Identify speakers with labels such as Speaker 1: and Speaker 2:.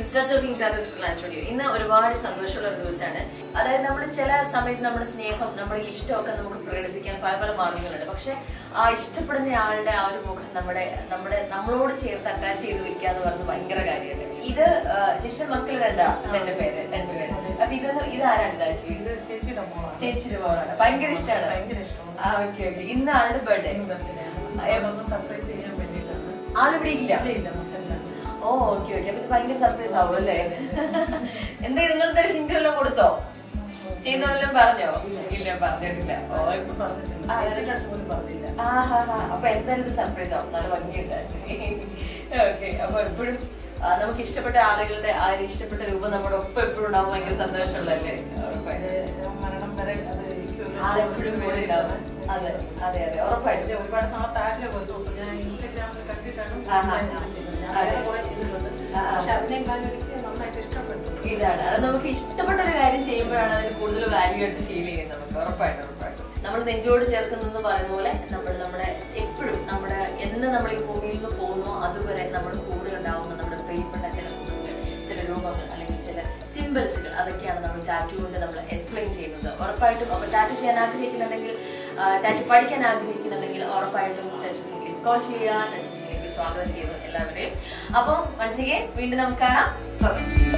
Speaker 1: Touching Tattoo School and Studio. In the Urwad Sandoshal Dusana. Other number Chella Summit number snake of number Ishtok and the can fiber marking on the Baksha. I step in the Alda out of number chair that I see the Wicca or the Bangara guy. Either Chisha Makal and either Bangarish okay, in the Alda birthday. I have a surprise in your oh, okay, but the surprise our leg. And there is another hinter of Urto. Chain on the barrio, a pen surprise of that 1 year actually. Okay, about put Namkishapata Irish to put a ribbon number of pepper now like a Sandarsha Lele. I put it up. Other or fight. They would not that level to Instagram നമ്മൾ നെഞ്ചോട് ചേർക്കുന്ന പറയുന്ന പോലെ നമ്മുടെ എന്ന് നമ്മൾ ഈ ഭൂമിയിൽ നിന്ന് പോകുന്നു അതുവരെ നമ്മുടെ കൂടെ ഉണ്ടാവുന്ന നമ്മുടെ പ്രിയപ്പെട്ട ചില രൂപങ്ങൾ അല്ലെങ്കിൽ ചില സിംബൽസുകൾ അതൊക്കെയാണ് നമ്മൾ ടാറ്റൂവിൽ നമ്മൾ എക്സ്പ്ലെയിൻ ചെയ്യുന്നത്. ഉറപ്പായിട്ടും അപ്പോൾ ടാറ്റൂ ചെയ്യാൻ ആഗ്രഹിക്കുന്നുണ്ടെങ്കിൽ ടാറ്റൂ പഠിക്കാൻ ആഗ്രഹിക്കുന്നുണ്ടെങ്കിൽ ഉറപ്പായിട്ടും ടച്ച് കോൾ ചെയ്യുക. ടച്ച് സ്വാഗതം ചെയ്യുന്നു എല്ലാവരെയും. അപ്പോൾ മനസ്സിലേക്ക് വീണ്ടും നമുക്ക് കാണാം.